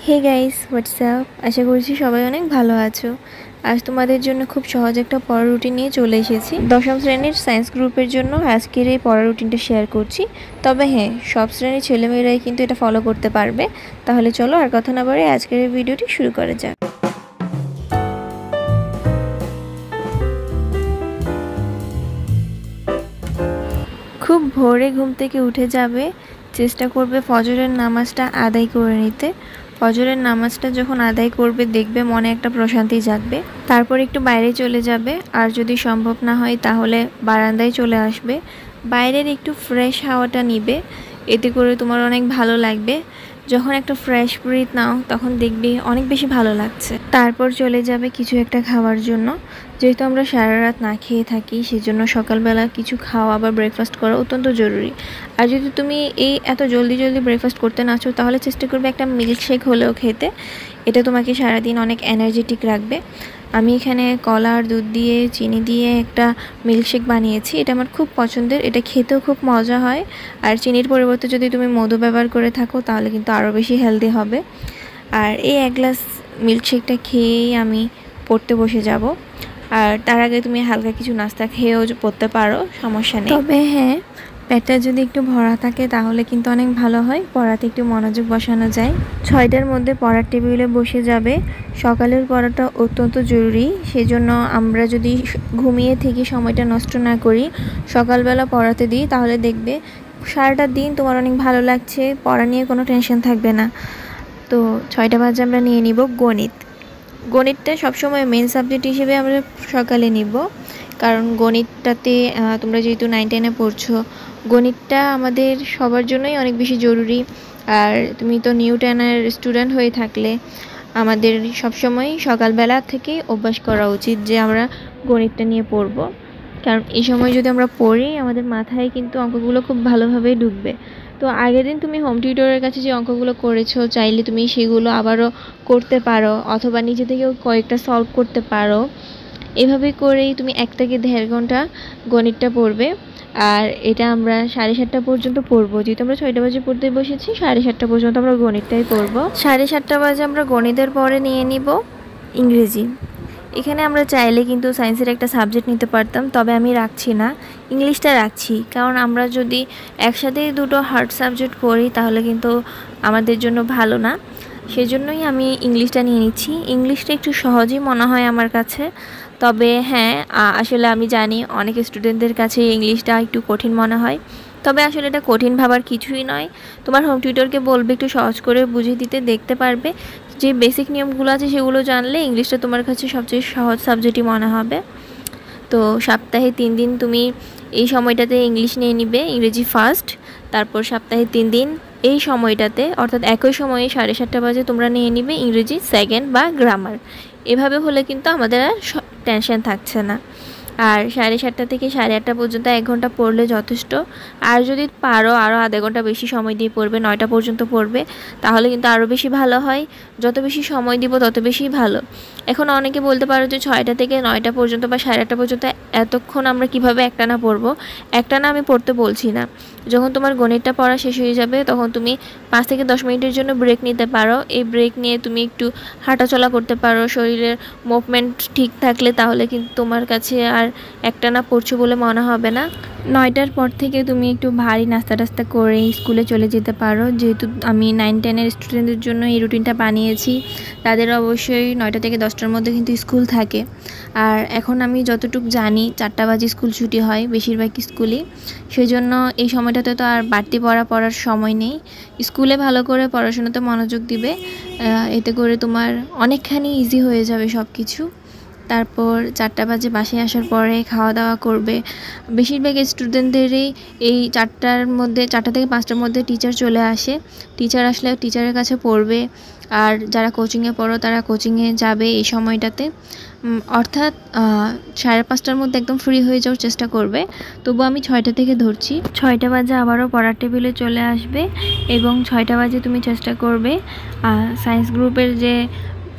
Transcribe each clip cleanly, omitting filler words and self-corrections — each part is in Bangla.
Hey guys, WhatsApp. আশা করছি সবাই অনেক ভালো আছো। আজ তোমাদের জন্য খুব সহজ একটা পড়ার রুটিন নিয়ে চলে এসেছি। দশম শ্রেণীর সায়েন্স গ্রুপের জন্য আজকের এই পড়ার রুটিনটা শেয়ার করছি। তবে হ্যাঁ, সব শ্রেণীর ছেলেমেয়েরাই কিন্তু এটা ফলো করতে পারবে। তাহলে চলো আর কথা না বাড়িয়ে আজকের এই ভিডিওটি শুরু করা যাক। খুব ভোরে ঘুম থেকে উঠে যাবে, চেষ্টা করবে ফজরের নামাজটা আদায় করে নিতে। ফজরের নামাজটা যখন আদায় করবে দেখবে মনে একটা প্রশান্তি জাগবে। তারপর একটু বাইরে চলে যাবে, আর যদি সম্ভব না হয় তাহলে বারান্দায় চলে আসবে। বাইরের একটু ফ্রেশ হাওয়াটা নিবে, এতে করে তোমার অনেক ভালো লাগবে। যখন একটা ফ্রেশ ব্রিথ নাও তখন দেখবে অনেক বেশি ভালো লাগছে। তারপর চলে যাবে কিছু একটা খাওয়ার জন্য। যেহেতু আমরা সারা রাত না খেয়ে থাকি, সেজন্য সকালবেলা কিছু খাওয়া বা ব্রেকফাস্ট করা অত্যন্ত জরুরি। আর যদি তুমি এত জলদি ব্রেকফাস্ট করতে না চাও তাহলে চেষ্টা করবে একটা মিল্কশেক হলেও খেতে। এটা তোমাকে সারাদিন অনেক এনার্জেটিক রাখবে। আমি এখানে কলা আর দুধ দিয়ে চিনি দিয়ে একটা মিল্কশেক বানিয়েছি। এটা আমার খুব পছন্দের, এটা খেতেও খুব মজা হয়। আর চিনির পরিবর্তে যদি তুমি মধু ব্যবহার করে থাকো তাহলে কিন্তু আরও বেশি হেলদি হবে। আর এই এক গ্লাস মিল্কশেকটা খেয়েই আমি পড়তে বসে যাব। আর তার আগে তুমি হালকা কিছু নাস্তা খেয়েও পড়তে পারো, সমস্যা নেই। তবে হ্যাঁ, পেটটা যদি একটু ভরা থাকে তাহলে কিন্তু অনেক ভালো হয়, পড়াতে একটু মনোযোগ বসানো যায়। 6টার মধ্যে পড়ার টেবিলে বসে যাবে। সকালের পড়াটা অত্যন্ত জরুরি, সেজন্য আমরা যদি ঘুমিয়ে থেকে সময়টা নষ্ট না করি, সকালবেলা পড়াতে দিই, তাহলে দেখবে সারাটা দিন তোমার অনেক ভালো লাগছে, পড়া নিয়ে কোনো টেনশন থাকবে না। তো 6টা বাজে আমরা নিয়ে নিব গণিত। গণিতটা সবসময় মেন সাবজেক্ট হিসেবে আমরা সকালে নিব, কারণ গণিতটাতে তোমরা যেহেতু 9-10-এ পড়ছো, গণিতটা আমাদের সবার জন্যই অনেক বেশি জরুরি। আর তুমি তো নিউ 10-এর স্টুডেন্ট হয়ে থাকলে আমাদের সবসময় সকালবেলা থেকে অভ্যাস করা উচিত যে আমরা গণিতটা নিয়ে পড়ব। কারণ এই সময় যদি আমরা পড়ি আমাদের মাথায় কিন্তু অঙ্কগুলো খুব ভালোভাবেই ঢুকবে। তো আগের দিন তুমি হোম টিউটরের কাছে যে অঙ্কগুলো করেছো, চাইলে তুমি সেগুলো আবারও করতে পারো, অথবা নিজে থেকেও কয়েকটা সলভ করতে পারো। এভাবে করেই তুমি 1 থেকে 1.5 ঘন্টা গণিতটা পড়বে। আর এটা আমরা 7:30 পর্যন্ত পড়বো। যেহেতু আমরা 6টা বাজে পড়তে বসেছি, 7:30 পর্যন্ত আমরা গণিতটাই পড়বো। 7:30 বাজে আমরা গণিতের পরে নিয়ে নিব ইংরেজি। এখানে আমরা চাইলে কিন্তু সায়েন্সের একটা সাবজেক্ট নিতে পারতাম, তবে আমি রাখছি না, ইংলিশটা রাখছি। কারণ আমরা যদি একসাথেই দুটো হার্ড সাবজেক্ট পড়ি তাহলে কিন্তু আমাদের জন্য ভালো না, সেজন্যই আমি ইংলিশটা নিয়ে নিচ্ছি। ইংলিশটা একটু সহজই মনে হয় আমার কাছে। তবে হ্যাঁ, আসলে আমি জানি অনেক স্টুডেন্টদের কাছে ইংলিশটা একটু কঠিন মনে হয়। তবে আসলে এটা কঠিন ভাবার কিছুই নয়। তোমার হোম টিউটরকে বলবে একটু সহজ করে বুঝিয়ে দিতে, দেখতে পারবে যে বেসিক নিয়মগুলো আছে সেগুলো জানলে ইংলিশটা তোমার কাছে সবচেয়ে সহজ সাবজেক্টই মনে হবে। তো সপ্তাহে 3 দিন তুমি এই সময়টাতে ইংলিশ নিয়ে নিবে, ইংরেজি ফার্স্ট। তারপর সপ্তাহে 3 দিন এই সময়টাতে, অর্থাৎ একই সময়ে 7:30 বাজে তোমরা নিয়ে নিবে ইংরেজি সেকেন্ড বা গ্রামার। এভাবে হলে কিন্তু আমাদের আর টেনশন থাকছে না। আর 7:30 থেকে 8:30 পর্যন্ত 1 ঘন্টা পড়লে যথেষ্ট। আর যদি পারো আরও আধা ঘন্টা বেশি সময় দিয়ে পড়বে, 9টা পর্যন্ত পড়বে, তাহলে কিন্তু আরও বেশি ভালো হয়। যত বেশি সময় দিব তত বেশি ভালো। এখন অনেকে বলতে পারো যে 6টা থেকে 9টা পর্যন্ত বা 8:30 পর্যন্ত এতক্ষণ আমরা কিভাবে একটানা পড়বো। একটানা আমি পড়তে বলছি না। যখন তোমার গণিতটা পড়া শেষ হয়ে যাবে তখন তুমি 5 থেকে 10 মিনিটের জন্য ব্রেক নিতে পারো। এই ব্রেক নিয়ে তুমি একটু হাঁটাচলা করতে পারো। শরীরের মুভমেন্ট ঠিক থাকলে তাহলে কিন্তু তোমার কাছে আর একটানা পড়ছো বলে মনে হবে না। 9টার পর থেকে তুমি একটু ভারী নাস্তা টাস্তা করে স্কুলে চলে যেতে পারো। যেহেতু আমি 9-10-এর স্টুডেন্টদের জন্য এই রুটিনটা বানিয়েছি, তাদের অবশ্যই 9টা থেকে 10টার মধ্যে কিন্তু স্কুল থাকে। আর এখন আমি যতটুকু জানি 4টা বাজে স্কুল ছুটি হয় বেশিরভাগ স্কুলই। সেই জন্য এই সময়টাতে তো আর বাড়তি পড়ার সময় নেই। স্কুলে ভালো করে পড়াশোনাতে মনোযোগ দিবে, এতে করে তোমার অনেকখানি ইজি হয়ে যাবে সব কিছু। তারপর 4টা বাজে বাসায় আসার পরে খাওয়া দাওয়া করবে। বেশিরভাগ স্টুডেন্টদেরই এই 4টা থেকে 5টার মধ্যে টিচার চলে আসে। টিচার আসলে টিচারের কাছে পড়বে। আর যারা কোচিংয়ে পড়ো তারা কোচিংয়ে যাবে এই সময়টাতে। অর্থাৎ 5:30টার মধ্যে একদম ফ্রি হয়ে যাওয়ার চেষ্টা করবে। তবু আমি 6টা থেকে ধরছি। 6টা বাজে আবারও পড়ার টেবিলে চলে আসবে এবং 6টা বাজে তুমি চেষ্টা করবে সায়েন্স গ্রুপের যে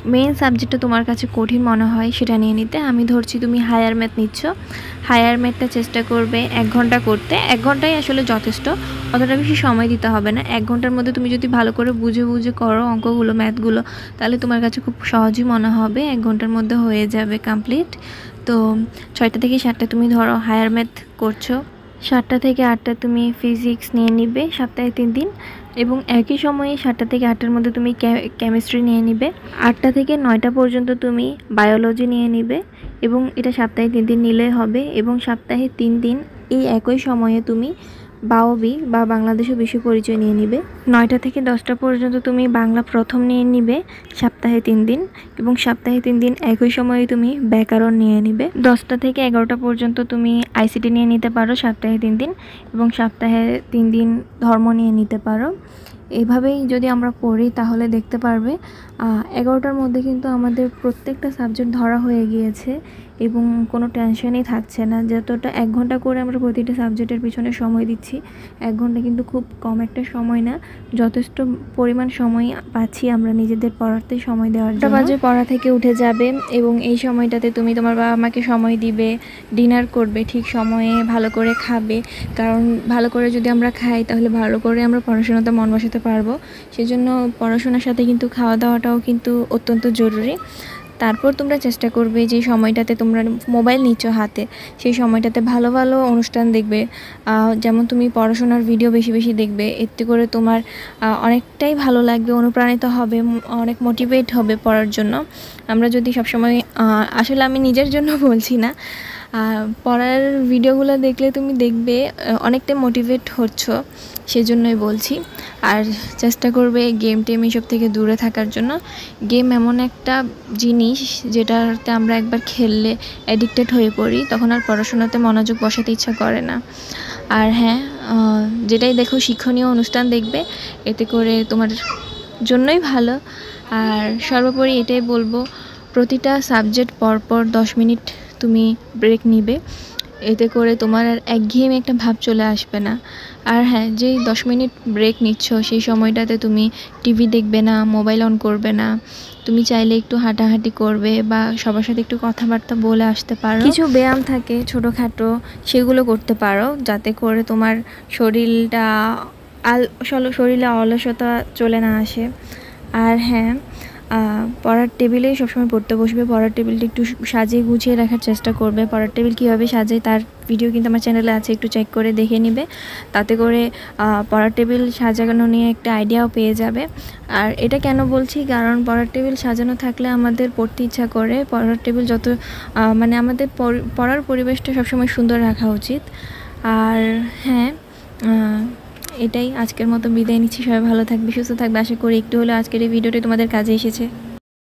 মেইন সাবজেক্টটা তোমার কাছে কঠিন মনে হয় সেটা নিয়ে নিতে। আমি ধরছি তুমি হায়ার ম্যাথ নিচ্ছ, হায়ার ম্যাথটা চেষ্টা করবে 1 ঘন্টা করতে। 1 ঘন্টাই আসলে যথেষ্ট, অতটা বেশি সময় দিতে হবে না। 1 ঘন্টার মধ্যে তুমি যদি ভালো করে বুঝে বুঝে করো অঙ্কগুলো, ম্যাথগুলো, তাহলে তোমার কাছে খুব সহজই মনে হবে। 1 ঘন্টার মধ্যে হয়ে যাবে কমপ্লিট। তো 6টা থেকে 7টা তুমি ধরো হায়ার ম্যাথ করছো, 7টা থেকে 8টা তুমি ফিজিক্স নিয়ে নিবে সপ্তাহে 3 দিন, এবং একই সময়ে 7টা থেকে 8টার মধ্যে তুমি কেমিস্ট্রি নিয়ে নিবে। 8টা থেকে 9টা পর্যন্ত তুমি বায়োলজি নিয়ে নিবে, এবং এটা সপ্তাহে 3 দিন নিলে হবে। এবং সপ্তাহে 3 দিন এই একই সময়ে তুমি বাওবি বা বাংলাদেশ ও বিশ্ব পরিচয় নিয়ে নিবে। 9টা থেকে 10টা পর্যন্ত তুমি বাংলা প্রথম নিয়ে নিবে সপ্তাহে 3 দিন, এবং সপ্তাহে 3 দিন একই সময়ে তুমি ব্যাকরণ নিয়ে নিবে। 10টা থেকে 11টা পর্যন্ত তুমি আইসিটি নিয়ে নিতে পারো সপ্তাহে 3 দিন, এবং সপ্তাহে 3 দিন ধর্ম নিয়ে নিতে পারো। এইভাবেই যদি আমরা পড়ি তাহলে দেখতে পারবে 11টার মধ্যে কিন্তু আমাদের প্রত্যেকটা সাবজেক্ট ধরা হয়ে গিয়েছে, এবং কোনো টেনশনই থাকছে না। যতটা 1 ঘন্টা করে আমরা প্রতিটা সাবজেক্টের পিছনে সময় দিচ্ছি, 1 ঘন্টা কিন্তু খুব কম একটা সময় না, যথেষ্ট পরিমাণ সময় পাচ্ছি আমরা নিজেদের পড়াতে সময় দেওয়ার জন্য। বাজে পড়া থেকে উঠে যাবে, এবং এই সময়টাতে তুমি তোমার বাবা মাকে সময় দিবে, ডিনার করবে ঠিক সময়ে, ভালো করে খাবে, কারণ ভালো করে যদি আমরা খাই তাহলে ভালো করে আমরা পড়াশোনাতে মন বসাতে পারবো। সেজন্য পড়াশোনার সাথে কিন্তু খাওয়া দাওয়াটাও কিন্তু অত্যন্ত জরুরি। তারপর তোমরা চেষ্টা করবে যে সময়টাতে তোমরা মোবাইল নিচ্ছ হাতে, সেই সময়টাতে ভালো ভালো অনুষ্ঠান দেখবে। যেমন তুমি পড়াশোনার ভিডিও বেশি বেশি দেখবে, এতে করে তোমার অনেকটাই ভালো লাগবে, অনুপ্রাণিত হবে, অনেক মোটিভেট হবে পড়ার জন্য। আমরা যদি সবসময় আসলে আমি নিজের জন্য বলছি না, পড়ার ভিডিওগুলো দেখলে তুমি দেখবে অনেকটাই মোটিভেট হচ্ছ, সেজন্যই বলছি। আর চেষ্টা করবে গেম টেম এসব থেকে দূরে থাকার জন্য। গেম এমন একটা জিনিস যেটাতে আমরা একবার খেললে অ্যাডিক্টেড হয়ে পড়ি, তখন আর পড়াশোনাতে মনোযোগ বসাতে ইচ্ছা করে না। আর হ্যাঁ, যেটাই দেখো শিক্ষণীয় অনুষ্ঠান দেখবে, এতে করে তোমার জন্যই ভালো। আর সর্বোপরি এটাই বলবো, প্রতিটা সাবজেক্ট পরপর 10 মিনিট তুমি ব্রেক নিবে, এতে করে তোমার আর একঘেয়েমি একটা ভাব চলে আসবে না। আর হ্যাঁ, যেই 10 মিনিট ব্রেক নিচ্ছ সেই সময়টাতে তুমি টিভি দেখবে না, মোবাইল অন করবে না। তুমি চাইলে একটু হাঁটাহাঁটি করবে, বা সবার সাথে একটু কথাবার্তা বলে আসতে পারো। কিছু ব্যায়াম থাকে ছোটোখাটো, সেগুলো করতে পারো, যাতে করে তোমার শরীরে অলসতা চলে না আসে। আর হ্যাঁ, পড়ার টেবিলেই সবসময় পড়তে বসবে। পড়ার টেবিলটা একটু সাজিয়ে গুছিয়ে রাখার চেষ্টা করবে। পড়ার টেবিল কীভাবে সাজাই তার ভিডিও কিন্তু আমার চ্যানেলে আছে, একটু চেক করে দেখে নিবে। তাতে করে পড়ার টেবিল সাজানো নিয়ে একটা আইডিয়াও পেয়ে যাবে। আর এটা কেন বলছি, কারণ পড়ার টেবিল সাজানো থাকলে আমাদের পড়তে ইচ্ছা করে। পড়ার টেবিল যত মানে আমাদের পড়ার পরিবেশটা সবসময় সুন্দর রাখা উচিত। আর হ্যাঁ, এটাই আজকের মতো বিদায় নিচ্ছি। সবাই ভালো থাকবে, সুস্থ থাকবে। আশা করি একটু হলেও আজকের এই ভিডিওটি তোমাদের কাজে এসেছে।